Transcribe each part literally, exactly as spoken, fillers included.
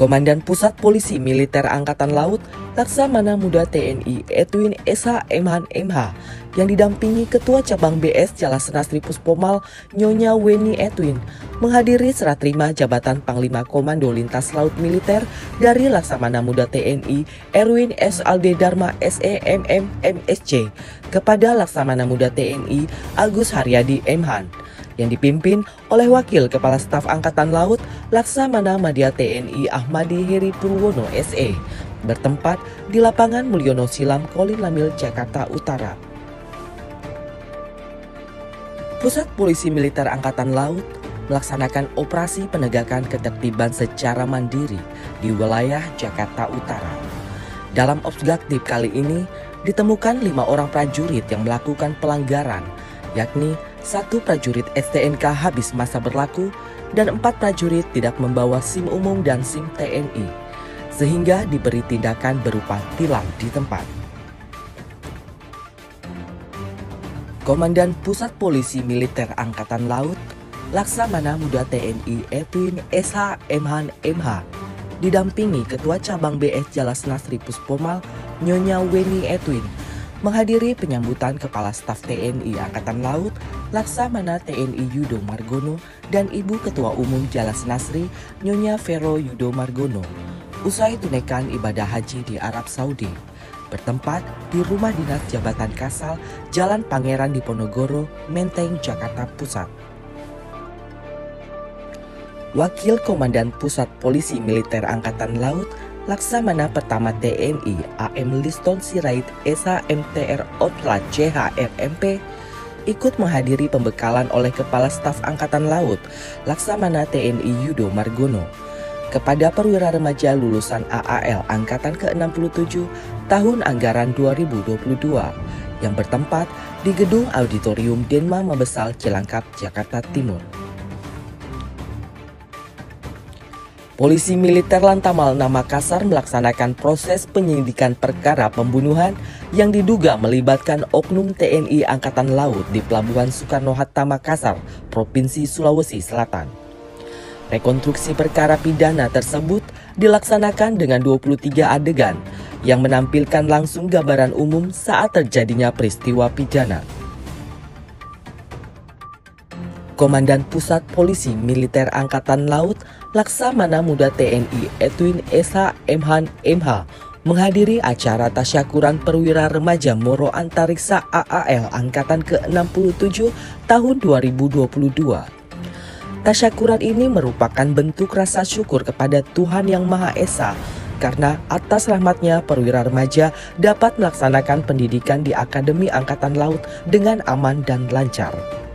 Komandan Pusat Polisi Militer Angkatan Laut Laksamana Muda T N I Edwin S H Emhan M H yang didampingi Ketua Cabang B S Jalasnasri Puspomal Nyonya Weni Edwin menghadiri serah terima jabatan Panglima Komando Lintas Laut Militer dari Laksamana Muda T N I Erwin S. Alde Dharma S E M M M S C kepada Laksamana Muda T N I Agus Haryadi Emhan yang dipimpin oleh Wakil Kepala Staf Angkatan Laut Laksamana Madya T N I Ahmadi Heri Purwono S E bertempat di lapangan Mulyono Silam Kolin Lamil, Jakarta Utara. Pusat Polisi Militer Angkatan Laut melaksanakan operasi penegakan ketertiban secara mandiri di wilayah Jakarta Utara. Dalam obsgaktif kali ini ditemukan lima orang prajurit yang melakukan pelanggaran, yakni satu prajurit S T N K habis masa berlaku dan empat prajurit tidak membawa SIM umum dan SIM T N I, sehingga diberi tindakan berupa tilang di tempat. Komandan Pusat Polisi Militer Angkatan Laut Laksamana Muda T N I Edwin S H Emhan M H didampingi Ketua Cabang B S Jalasnasri Puspomal Nyonya Weni Edwin menghadiri penyambutan Kepala Staf T N I Angkatan Laut Laksamana T N I Yudo Margono dan Ibu Ketua Umum Jalasnasri Nyonya Vero Yudo Margono usai tunaikan ibadah haji di Arab Saudi, bertempat di Rumah Dinas Jabatan Kasal Jalan Pangeran Diponegoro, Menteng, Jakarta Pusat. Wakil Komandan Pusat Polisi Militer Angkatan Laut Laksamana Pertama T N I A M Liston Sirait S H M T R Otla C H R M P ikut menghadiri pembekalan oleh Kepala Staf Angkatan Laut Laksamana T N I Yudo Margono kepada perwira remaja lulusan A A L Angkatan ke enam puluh tujuh tahun anggaran dua ribu dua puluh dua yang bertempat di Gedung Auditorium Denma Mabesal Cilangkap, Jakarta Timur. Polisi Militer Lantamal Makassar melaksanakan proses penyidikan perkara pembunuhan yang diduga melibatkan oknum T N I Angkatan Laut di Pelabuhan Soekarno-Hatta Makassar, Provinsi Sulawesi Selatan. Rekonstruksi perkara pidana tersebut dilaksanakan dengan dua puluh tiga adegan yang menampilkan langsung gambaran umum saat terjadinya peristiwa pidana. Komandan Pusat Polisi Militer Angkatan Laut Laksamana Muda T N I Edwin S H Emhan M H menghadiri acara tasyakuran perwira remaja Moro Antariksa A A L Angkatan ke enam puluh tujuh tahun dua ribu dua puluh dua. Tasyakuran ini merupakan bentuk rasa syukur kepada Tuhan Yang Maha Esa karena atas rahmatnya perwira remaja dapat melaksanakan pendidikan di Akademi Angkatan Laut dengan aman dan lancar.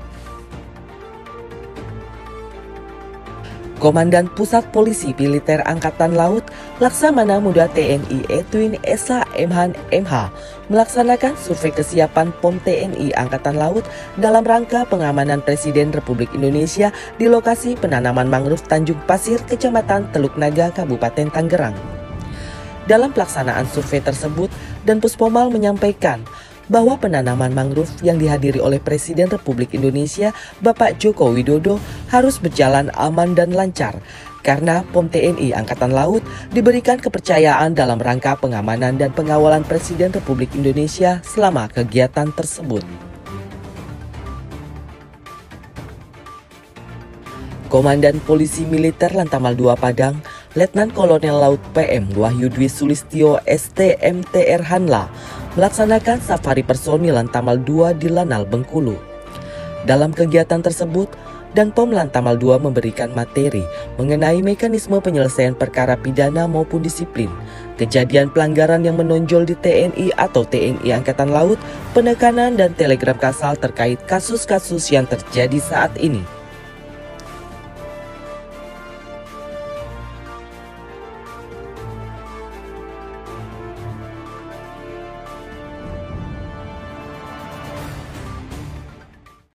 Komandan Pusat Polisi Militer Angkatan Laut Laksamana Muda T N I Edwin S H Emhan M H melaksanakan survei kesiapan P O M T N I Angkatan Laut dalam rangka pengamanan Presiden Republik Indonesia di lokasi penanaman mangrove Tanjung Pasir, Kecamatan Teluk Naga, Kabupaten Tangerang. Dalam pelaksanaan survei tersebut, Dan Puspomal menyampaikan bahwa penanaman mangrove yang dihadiri oleh Presiden Republik Indonesia Bapak Joko Widodo harus berjalan aman dan lancar karena P O M T N I Angkatan Laut diberikan kepercayaan dalam rangka pengamanan dan pengawalan Presiden Republik Indonesia selama kegiatan tersebut. Komandan Polisi Militer Lantamal dua Padang Letnan Kolonel Laut P M Wahyu Dwi Sulistyo S T M T R Hanla melaksanakan safari personil Lantamal dua di Lanal, Bengkulu. Dalam kegiatan tersebut, Dan P O M Lantamal dua memberikan materi mengenai mekanisme penyelesaian perkara pidana maupun disiplin, kejadian pelanggaran yang menonjol di T N I atau T N I Angkatan Laut, penekanan dan telegram Kasal terkait kasus-kasus yang terjadi saat ini.